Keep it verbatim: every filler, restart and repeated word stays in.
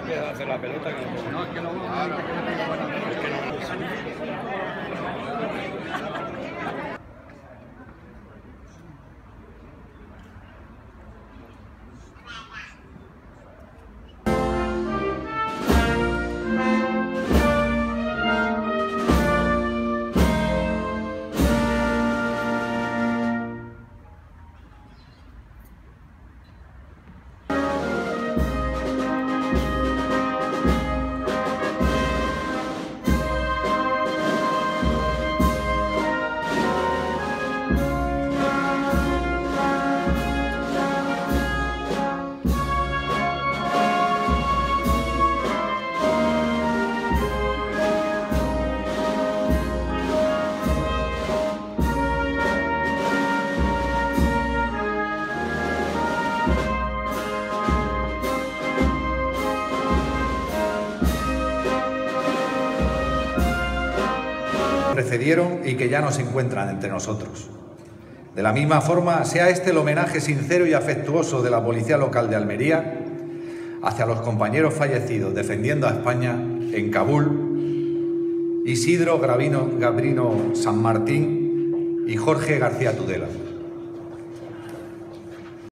empieza a hacer la pelota. Que no, no, es que no, claro, es que no tengo buena mano, es que no. Precedieron y que ya no se encuentran entre nosotros. De la misma forma, sea este el homenaje sincero y afectuoso de la Policía Local de Almería hacia los compañeros fallecidos defendiendo a España en Kabul, Isidro Gravino, Gabrino San Martín y Jorge García Tudela.